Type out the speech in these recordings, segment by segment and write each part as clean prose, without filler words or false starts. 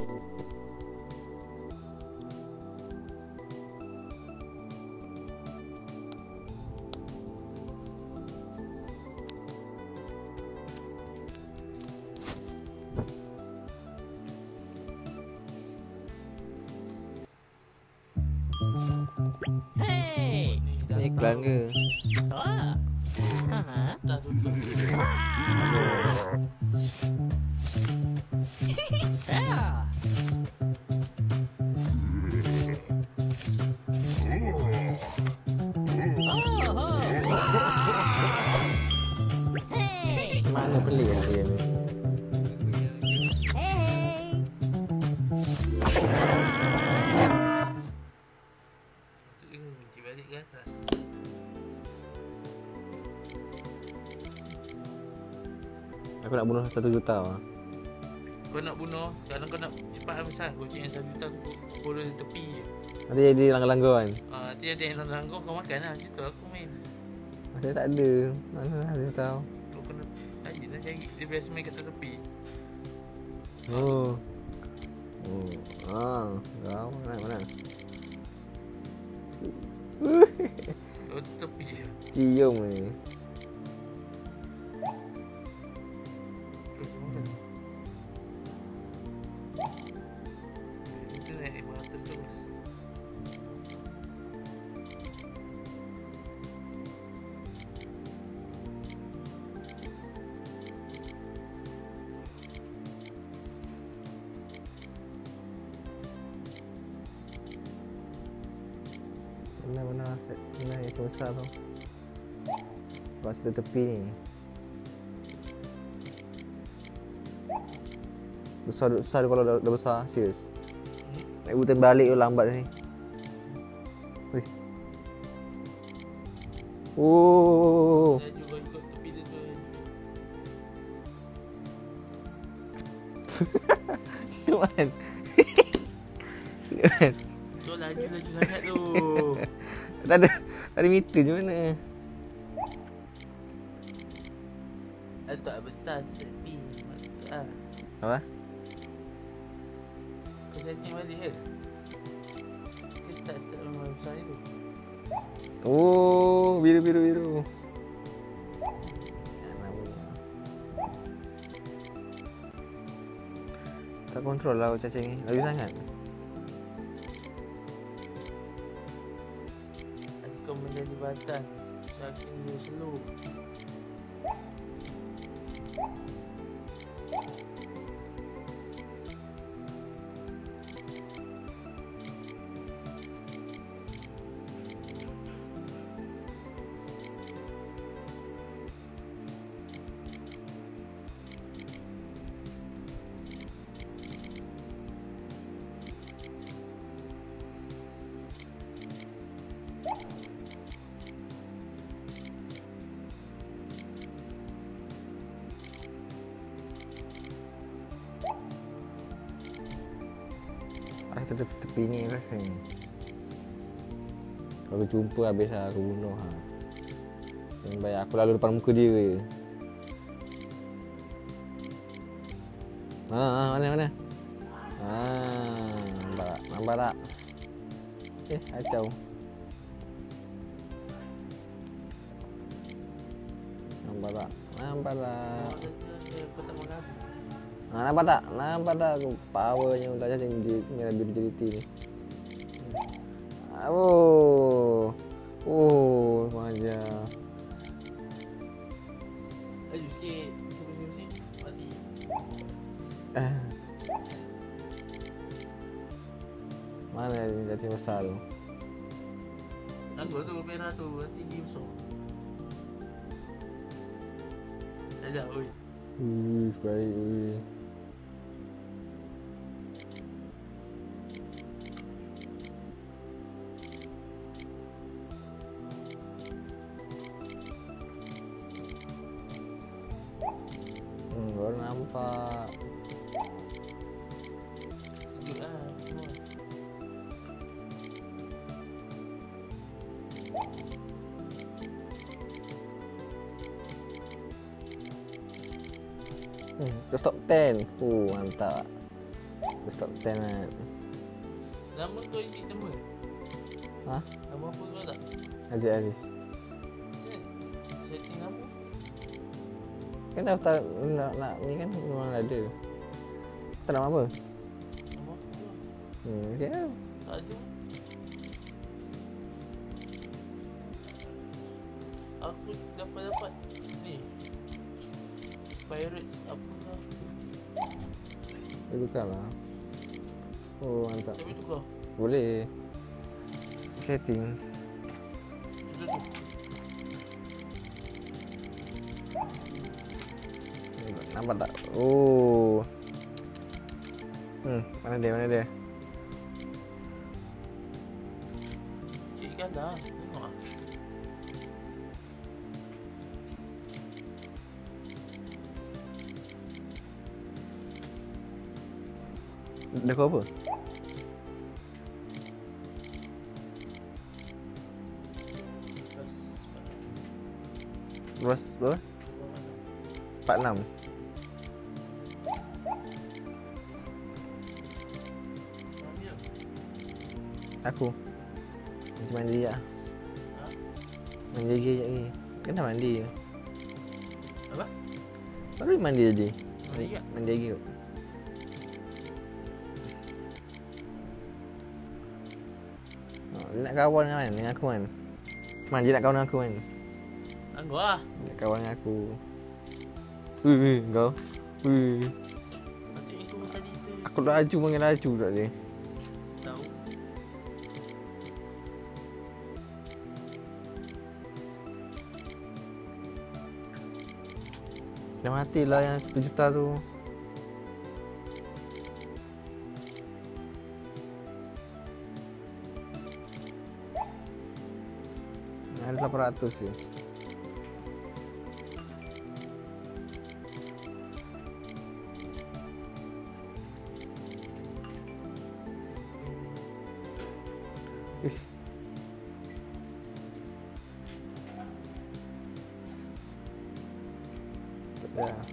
Hey. Ni iklan ke? Wah. Ha. Tak duduk. Ya. Oh. Hey. Mana pelik lah dia ni. Hey. Kunci balik ke atas. Aku nak bunuh 1 juta lah. Kau nak bunuh, kalau kau nak cepat habiskan, kunci yang 1 juta kau boleh tepi je. Nanti jadi langgar-langgar kan. Nanti ada yang langgar kau makan lah. Macam tu aku main. Saya tak ada. Mana ada tahu. Kau kena tadi nak cari. Dia biasa main kat tepi. Oh. Oh. Ah, kau mana? Kau tepi je. Cium ni. Terus makan. Itu naik 500 terus. Mana yang besar tu. Lepas tu tepi ni. Besar dia kalau dah besar, serius. Naik hutan balik tu lambat ni. Wih. Oh. Dia juga ikut tepi dia tu. Tuan. Tu laju sangat tu. Tak ada meter je mana. Tak besar tepi. Mantap. Apa? Kau setting balik ke? Kau start memang besar ni tu. Oh, biru. Tak kontrol lah cacing ni. Laju sangat. Nanti kau menjadi badan. Saking dia slow. Rasa tepi ni rasa ni. Kalau jumpa habis lah aku bunuh ha. Yang baik aku lalu depan muka dia je. Mana? Nampak tak? Kacau. Nampak tak? Kau tak makan. Nampak tak aku powernya untuk cacing dia durability ni. Manja. Laju sikit. Pusing. Mati. Mana ni cacing besar tu? Tangguh tu merah tu. Nanti dia besar. Sekejap, oi. Baik, oi. Baru nampak. Duduk lah semua. Terus top 10. Mantap. Stop 10 kan. Nama kau edit nama? Ha? Nama apa kau tak? Aziz Aziz. Macam setting nama? Kan daftar nak ni kan memang ada. Tak nak apa? Nama apa tu? Okay lah. Tak ada. Aku dapat ni Pirates apa lah. Bukan lah. Oh mantap. Tapi tu kau. Boleh. Setting. Tu. Nampak tak? Oh. Mana dia? Cik galah. Tengok lah. Dah kau apa? Terus berapa? 46. Aku nanti mandi lah. Mandi lagi sekejap lagi. Kan dah mandi je. Apa? Baru mandi tadi. Mandi tak? Mandi lagi kot. Dia nak kawan kan dengan aku kan. Man, dia nak kawan dengan aku kan. Anggur lah. Dia nak kawan dengan aku. Wih, kau. Wih. Macam itu tadi tu. Aku laju panggil laju tak dia. Tahu. Dah matilah yang 1 juta tu. Ada 800 je. Ish. Tak ada.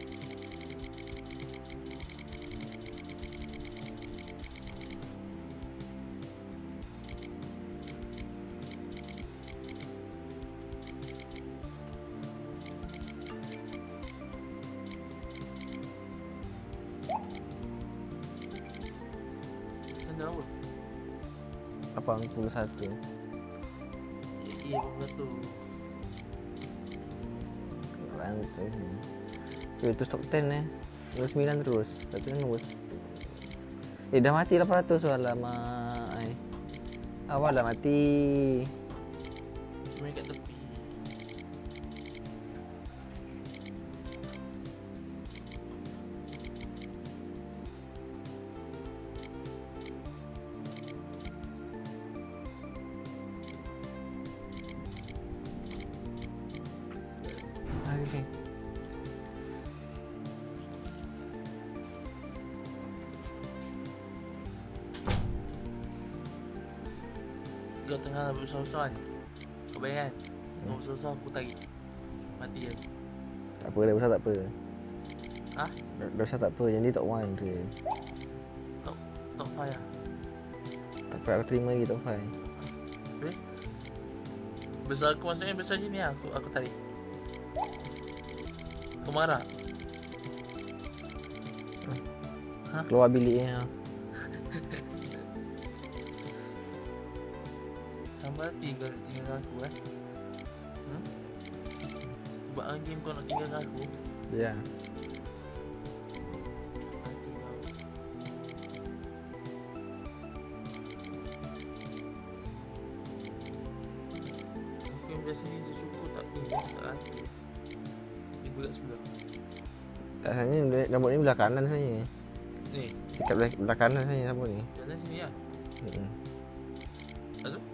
Tanda apa? 81. Iya, apa tu? Rantai ni. Itu stok 10 Nombor 9 terus. Lepas tu nombor dah mati 800 alamak. Awal dah mati. Main kat tepi. Okay. Kau tengah bersosok kan? Kau bayang kan? Kau bersosok aku tarik. Mati kan? Tak apa, dah besar tak apa. Ha? Dah besar tak apa, yang dia top 1 tu je. Top 5 lah. Tak apa, aku terima lagi top 5. Boleh? Besar aku maksudnya besar je ni lah. Aku tarik. Kau marah? Ha? Keluar biliknya. Sampai hati kau nak tinggalkan aku Buat game kau nak tinggalkan aku. Ya. Hati kau. Aku yang biasa ni dia syukur tak ni. Tak hati. Dia berat sebelah. Tak sebenarnya rambut ni belah kanan sebenarnya. Ni. Sikat belah kanan sebenarnya rambut ni. Jalan sini lah. Tak tu?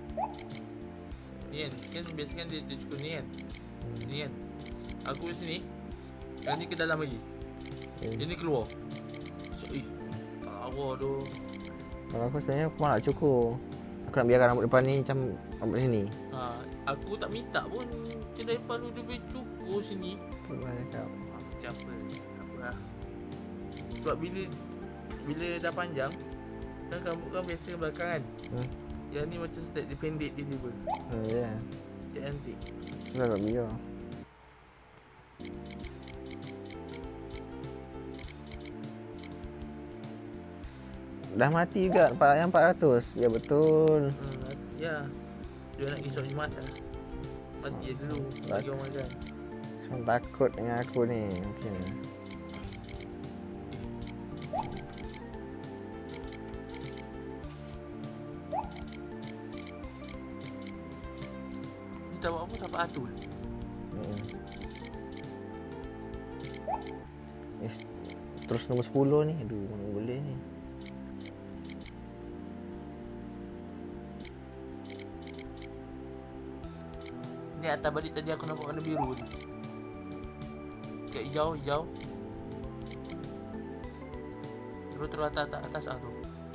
Ni kan biasa kan dia cukup ni kan. Ni kan. Aku kat sini. Yang ni ke dalam lagi. Yang ni keluar. So, tak lawa tu. Kalau aku sebenarnya aku malah cukur. Aku nak biarkan rambut depan ni macam rambut sini. Aku tak minta pun kedai depan tu dia boleh cukur sini. Tu lah cakap. Macam apa? Tak apa lah. Sebab bila bila dah panjang, kan rambut kan biasa belakang kan. Yang ni macam step dia pendek dia tiba. Ya. Cantik. Sudah tak biar. Dah mati juga yang 400. Ya betul. Ya. Dia nak risau jimat dah. Mati dia dulu bagi orang makan. Semua takut dengan aku ni mungkin. Ni tak buat apa, tak atur. Terus nombor 10 ni. Aduh, mana boleh ni. Ni atas balik tadi aku nampak warna biru ni. Kat hijau. Terus atas tu.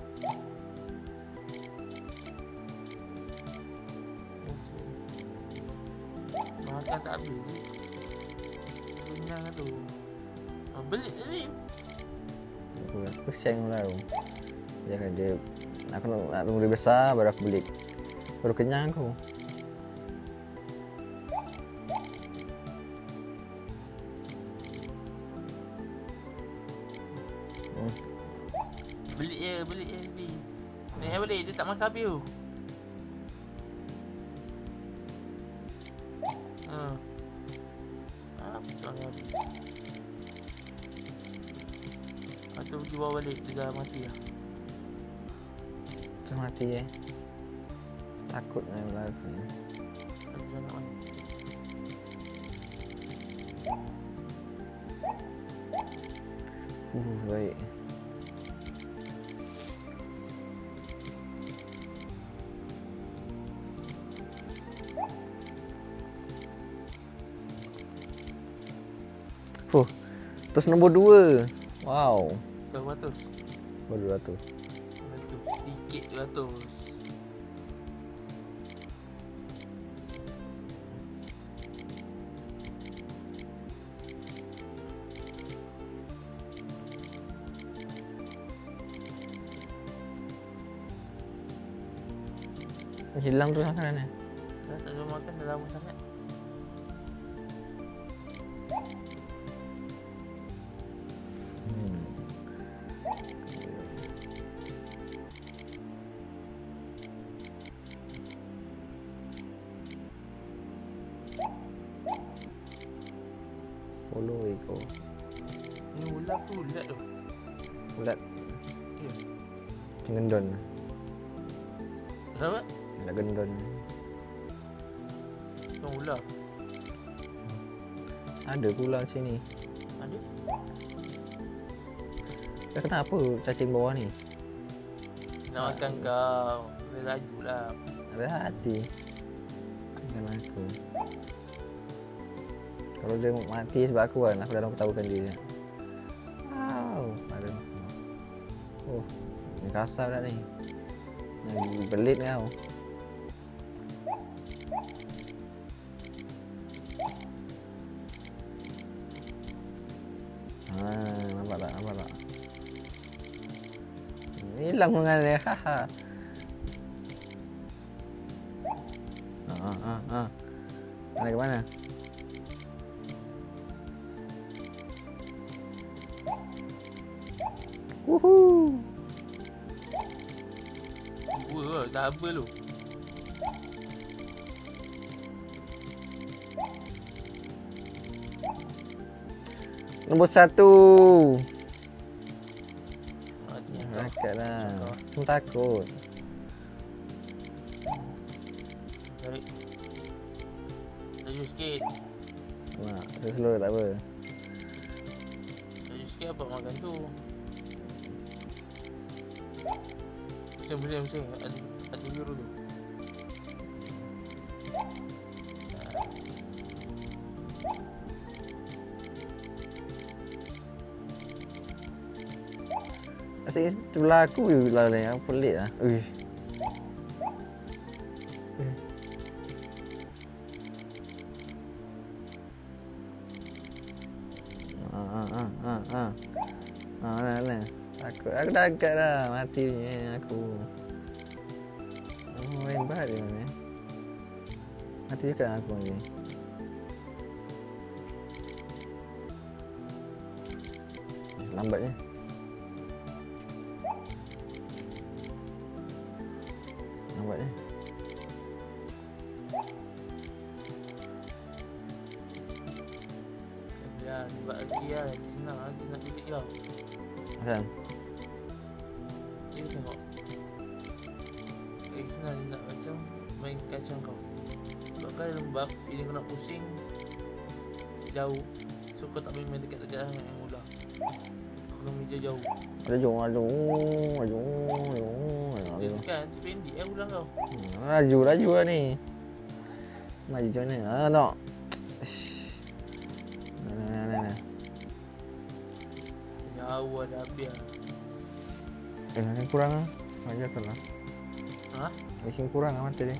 Makan tak habis ni. Kenyang tu. Belit ni. Aku siang lah. Jangan dia. Aku nak tunggu dia besar baru aku beli. Baru kenyang aku. Belit je ni. Naik balik dia tak makan habis tu. Betul habis. Atau pergi bawa balik dia dah mati lah. Dah mati Takut dengan lagu ni. Lagi sangat mana. Baik. Terus nombor 2. Wow. Berapa ratus? Baru 200. Sedikit 200. Hilang tu makanan ni. Dah tak ada makan dah lama sangat. Follow Eko. Ni ulat tu tu. Ulat. Ya. Gendon. Kenapa? Ulat gendon. Tuan ular. Ada pula macam ni. Ada? Dah kenapa cacing bawah ni? Nak makan kau. Boleh laju lah. Ada hati. Makan aku. Kalau dia mati sebab aku kan, aku dah ketahukan dia. Wow, ada. Oh, ni kasar dah ni. Ni belit kau. Nampak tak? Hilang dengan dia. Haha. Mana ke mana? Woohoo. Dua dah habis lu. Nombor 1. Rakat lah. Semua takut. Tarik. Laju sikit. Nak, slow tak apa. Laju sikit apa makan tu. Pusing. Ada biru tu. Asyik sebelah aku je lah ni. Aku pelik lah. Uish. Mana. Tak Aku dah agak dah mati punya aku. Oh, main baru ni. Mati juga aku ni. Lambatnya. Lambatnya. Ya, sebab lagi lah. Lagi senang lah. Dia nak duit kau. Asal? Dia tengok. Lagi senang dia nak macam main kacang kau. Sebab kau lembab, bila kau nak pusing jauh. So kau tak main dekat-dekat sangat yang ular. Kau kena meja jauh. Laju. Dia kan pendek ular kau. Laju lah ni. Maju macam mana? Nak. Nah. Jauh ada habis lah. Makin kurang lah. Aja tu lah. Ha? Makin kurang lah mata dia.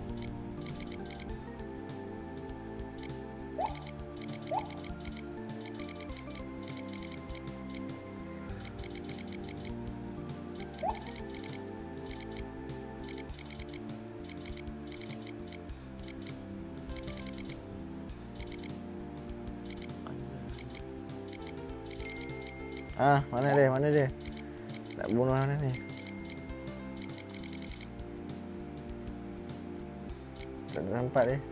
Mana dia? Nak bunuh mana ni? Tak ada tempat dia.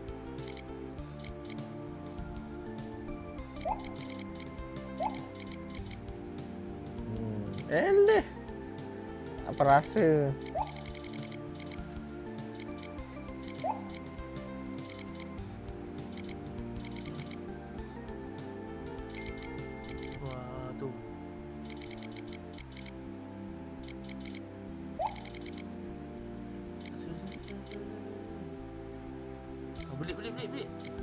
Eleh. Apa rasa? Wah, tu. Belit. Aduh,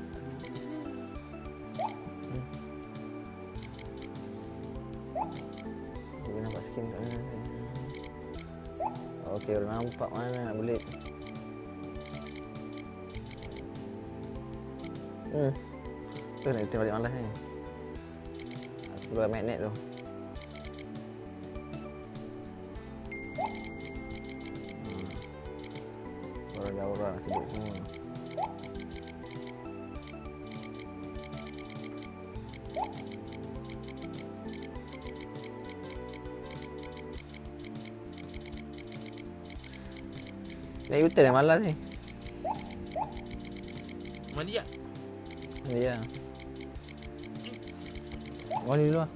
Dia nampak skin kat mana ni? Okey, dah nampak mana nak belit. Tu nak return balik malas ni. Aku keluar magnet tu. Orang sedut semua. Naik hutan yang malas ni. mandi tak? Ya. Mandi dulu lah.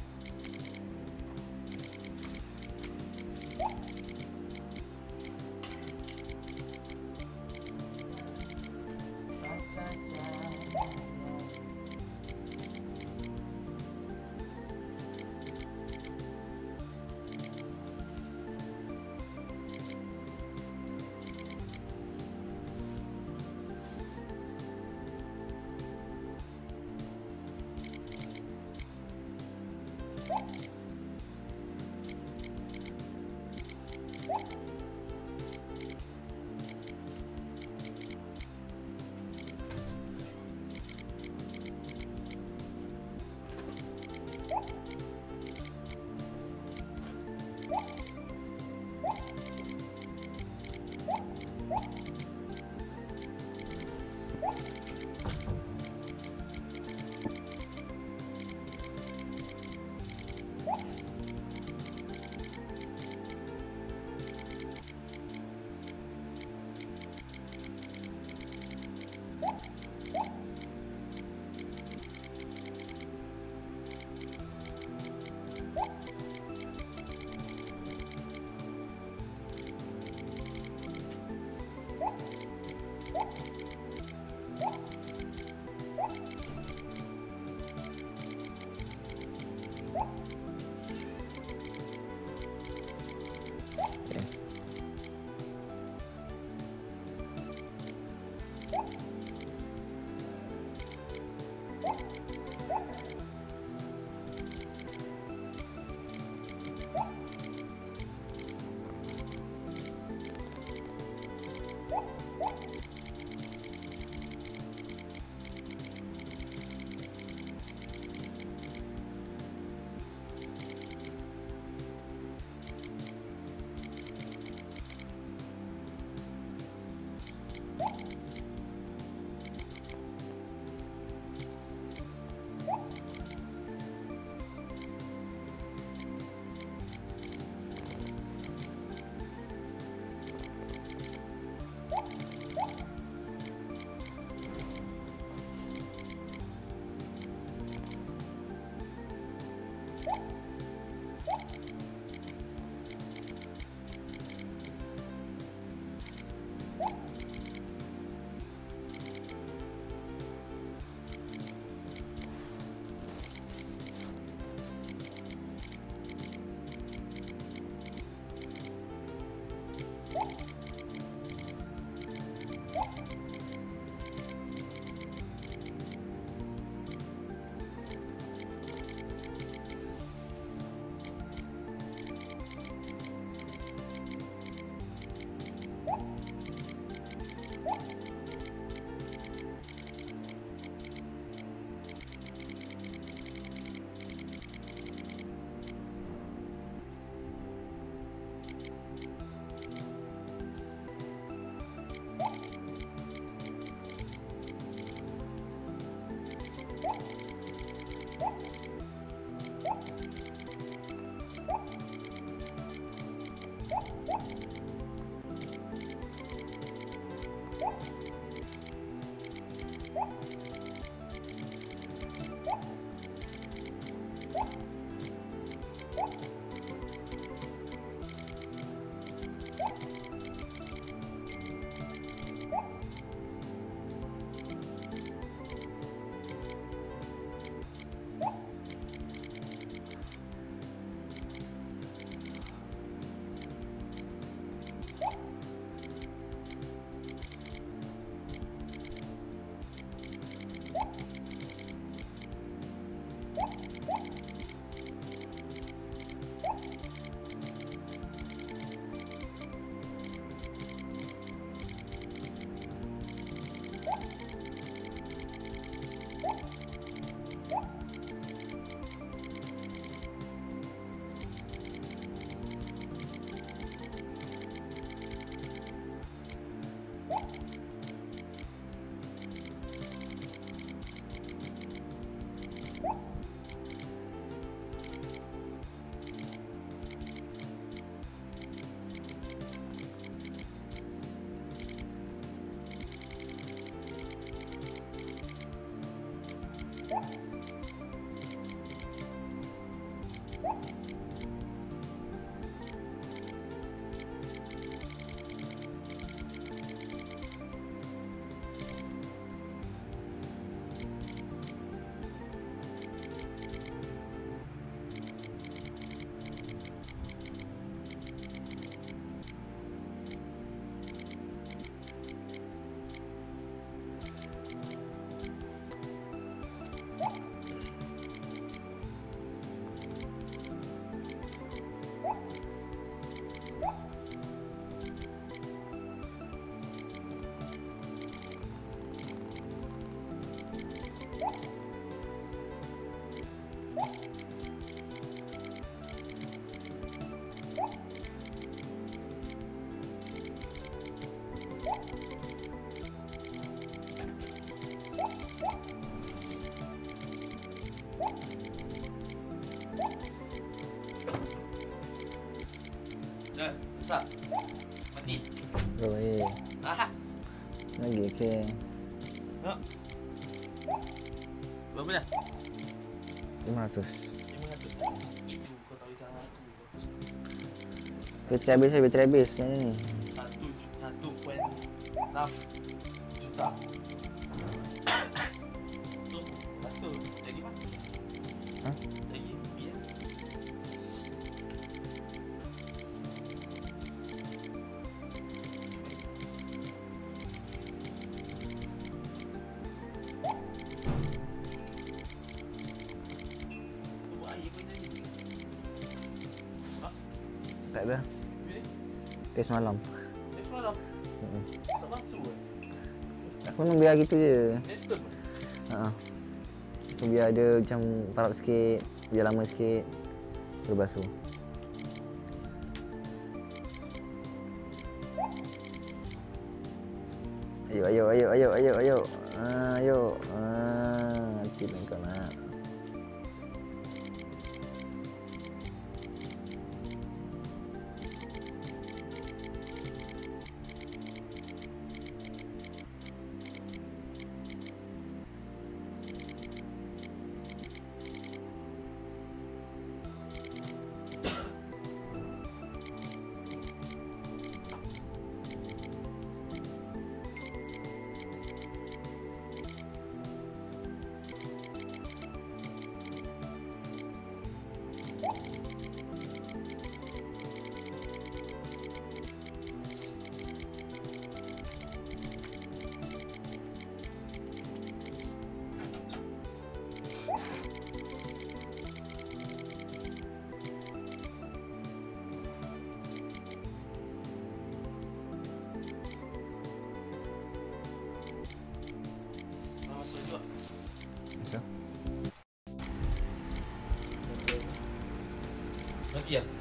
Dah, besar. Mati. Oi. Ah. Lagi okey. Nak. Berapa dah? 500. 500. Itu kau tahu ikan aku. Bateri habis, bateri habis. Macam ni. 1.6 juta. Tu, satu. Jadi mana? Ha? Lagi biar. Tu air pun jadi. Tak ada. Bila? Test malam. Semalam tak masuk ke? Aku memang biar gitu je. Tester pun? Ha. Aku biar dia macam parap sikit, biar lama sikit. Baru basuh. Ayo, ayo, ayo, ayo, ayo, ayo. Ayo. Nanti lah kau nak. Masuk juga. So. Nanti ya?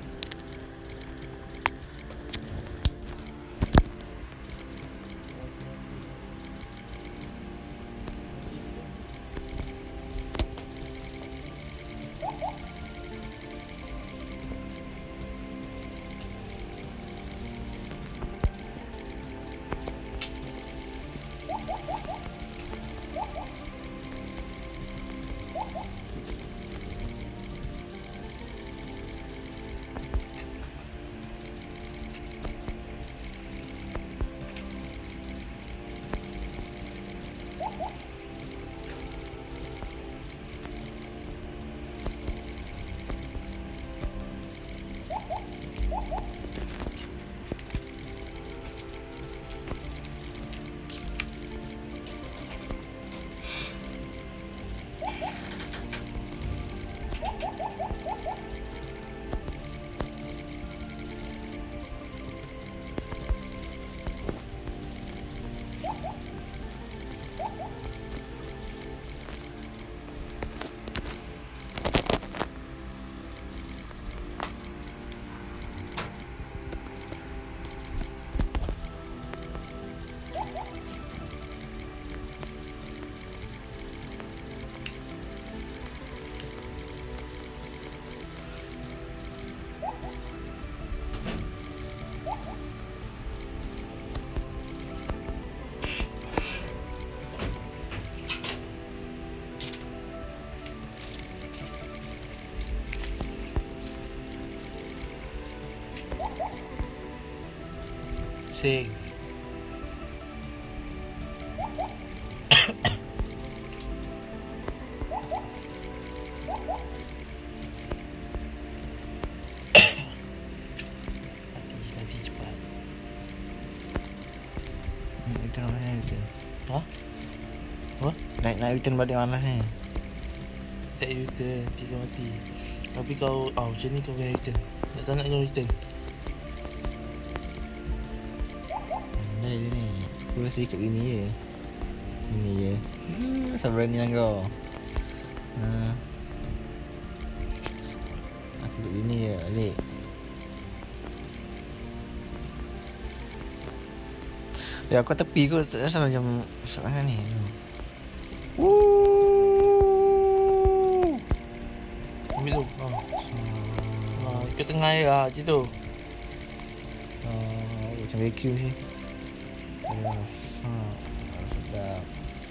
Sing. Nanti cepat. Return mana return? Ha? Apa? Naik return balik malas ni. Tak U-turn, kita mati. Tapi kau, macam ni kau kena U-turn. Tak nak kau U-turn. Dah dia ni. Aku rasa ikut gini je. Gini je. Asal berani lah kau. Aku ikut gini je balik. Ya aku tepi kot asal macam serangan ni. Ambil tu. Ke tengah air lah macam tu. Macam vacuum sih. Sedap.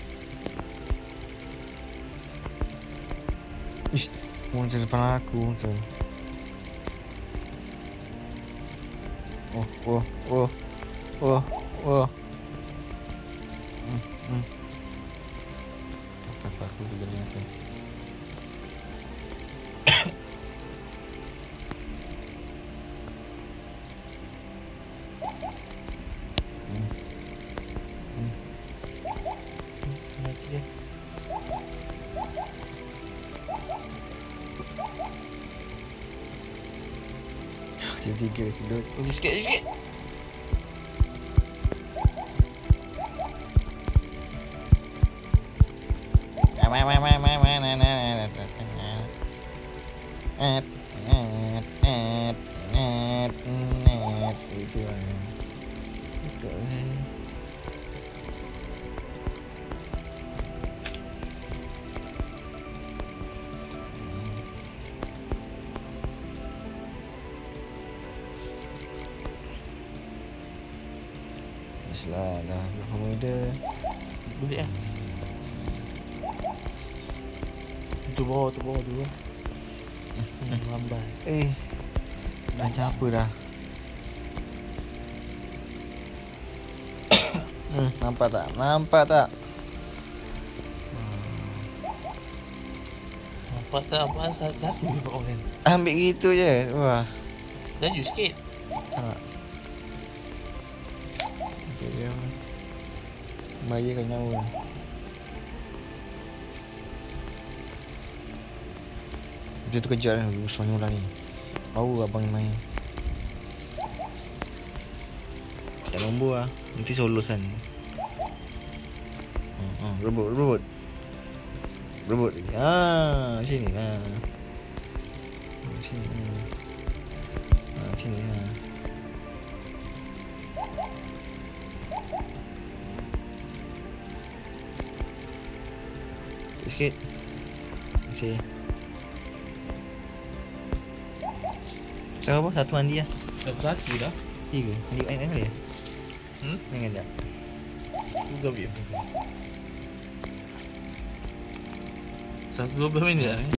Ish, macam depan aku tu. Oh. Tak aku juga ni tu. Lagi je. Tiga sedut. Sikit. Itu lah. Itu lah. Bislah dah muda. Boleh lah. Tu bawah tu. Lambat. Macam apa dah? Nampak tak? Nampak tak apa satu je kau kan. Ambil gitu je. Wah. Laju sikit. Tak. Dia bahayakan nyawa. Dia tu kejar kan Usman Yulan ni. Tahu abang ni main. Tak nombor lah. Nanti solos kan. Rebut. Sini lah. Sini lah. Sikit. Masih. Siapa? Satu mandi lah. Satu dah. Tiga. Mandi main kali ya? Main kan tak? Juga biar. 12 minit dah.